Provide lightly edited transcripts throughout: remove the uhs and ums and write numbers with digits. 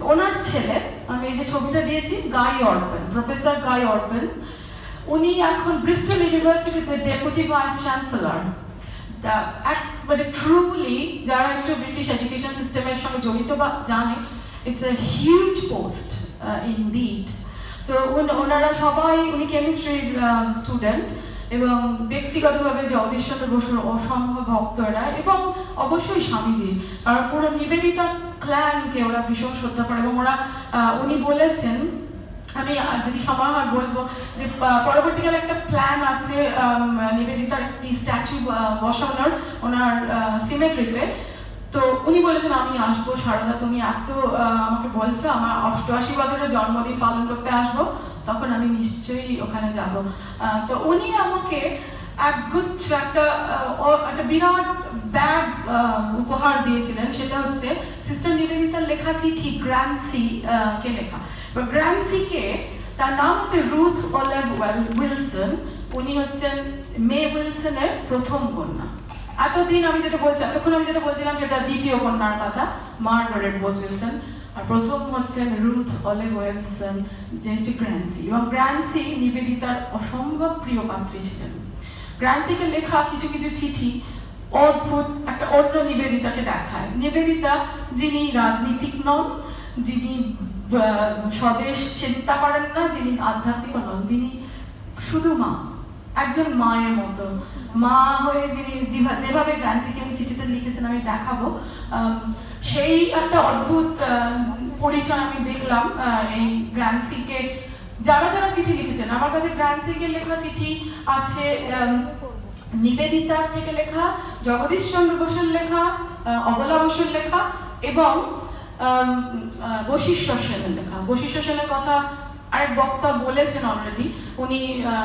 ওনার ছেলে, আমি এই যে ছবিটা দিয়েছি, গাই অর্পেন, প্রফেসর গাই অর্পেন, উনি এখন ব্রিস্টল ইউনিভার্সিটিতে ডেপুটি ভাইস চ্যান্সেলর। মানে ট্রুলি যারা একটু ব্রিটিশ এডুকেশন সিস্টেমের সঙ্গে জড়িত বা জানে, it's a huge post indeed. তো ওনারা সবাই, উনি কেমিস্ট্রির স্টুডেন্ট এবং ব্যক্তিগতভাবে জগদীশচন্দ্র বসুর অসম্ভব ভক্ত এরা, এবং অবশ্যই স্বামীজি, কারণ পুরো নিবেদিতা ক্ল্যানকে ওরা ভীষণ শ্রদ্ধা করে। এবং ওরা উনি বলেছেন, আমি যদি সময় হয় বলবো, যে পরবর্তীকালে একটা প্ল্যান আছে নিবেদিতার একটি স্ট্যাচু বসানোর ওনার সিমেট্রিতে। তো উনি বলেছেন আমি আসবো সারদা, তুমি এত আমাকে বলছো, আমার 88 বছরের জন্মদিন পালন করতে আসবো, তখন আমি নিশ্চয়ই ওখানে যাব। তো উনি আমাকে একগুচ্ছ একটা বিরাট ব্যাগ উপহার দিয়েছিলেন। সেটা হচ্ছে সিস্টার নিবেদিতার লেখা চিঠি, গ্র্যান্সি কে লেখা। গ্র্যান্সিকে, তার নাম হচ্ছে রুথ অলেভ উইলসন, উনি হচ্ছেন মে উইলসনের প্রথম কন্যা। এতক্ষণ আমি যেটা বলছিলাম সেটা দ্বিতীয় কন্যার কথা, মার্গারেট বোস উইলসন, আর প্রথম হচ্ছেন রুথ অলেভ উইলসন, যে হচ্ছে গ্র্যান্সি। এবং গ্র্যান্সি নিবেদিতার অসম্ভব প্রিয় পাত্রী ছিলেন। গ্র্যান্সিকে লেখা কিছু কিছু চিঠি অদ্ভুত একটা অন্য নিবেদিতাকে দেখায়। নিবেদিতা যিনি রাজনীতিক নন, যিনি স্বদেশ চিন্তা করেন না, যিনি আধ্যাত্মিক নন, যিনি শুধু মা, একজন মায়ের মতো মা হয়ে যিনি যেভাবে গ্র্যান্সিকে আমি চিঠিটা লিখেছেন আমি দেখাবো, সেই একটা অদ্ভুত পরিচয় আমি দেখলাম এই গ্র্যান্সিকে। যারা যারা চিঠি লিখেছেন আমার কাছে, গ্র্যান্সিকে লেখা চিঠি আছে, নিবেদিতার থেকে লেখা, জগদীশচন্দ্র বসুর লেখা, অবলা বসুর লেখা, এবং বশিষ্ঠ সেনের লেখা। বশিষ্ঠ সেনের কথা আরেক বক্তা বলেছেন অলরেডি, উনি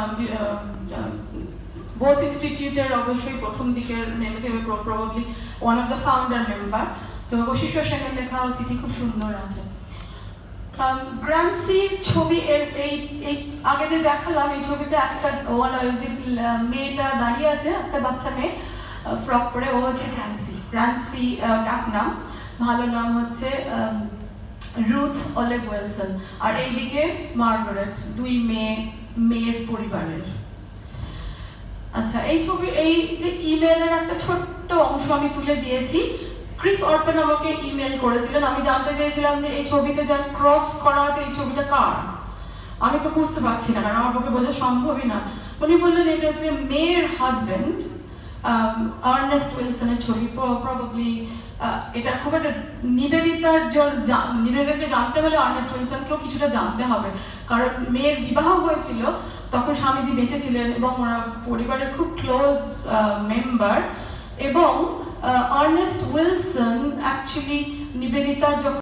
বোস ইনস্টিটিউটের অবশ্যই প্রথম দিকের probably one of the founder member. তো বশিষ্ঠ সেনের লেখা চিঠি খুব সুন্দর আছে। গ্র্যান্সি ছবি এই আগে যে দেখালাম, এই ছবিতে একটা মেয়েটা দাঁড়িয়ে আছে, একটা বাচ্চা মেয়ে ফ্রক পরে, ও হচ্ছে গ্র্যান্সি। গ্র্যান্সি ডাক নাম, ভালো নাম হচ্ছে রুথ অলেভ উইলসন। আর এইদিকে মার্গারেট, দুই মেয়ের পরিবারের। আচ্ছা, এই ছবি, এই যে ইমেলের একটা ছোট্ট অংশ আমি তুলে দিয়েছি। ক্রিস অর্পেন আমাকে ইমেল করেছিলেন, আমি জানতে চেয়েছিলাম যে এই ছবিতে যা ক্রস করা আছে এই ছবিটা কার। আমি তো বুঝতে পারছি না, কারণ আমার পক্ষে বোঝা সম্ভবই না। উনি বললেন এটা হচ্ছে মেয়ের হাজবেন্ড আর্নেস্ট উইলসনের ছবি। প্রবাবলি এটা খুব একটা নিবেদিতাকে জানতে হলে আর্নেস্ট উইলসনকেও কিছুটা জানতে হবে, কারণ মেয়ের বিবাহ হয়েছিল তখন স্বামীজি বেঁচে ছিলেন এবং ওরা পরিবারের খুব ক্লোজ মেম্বার। এবং আর্নেস্ট উইলসন অ্যাকচুয়ালি নিবেদিতার যখন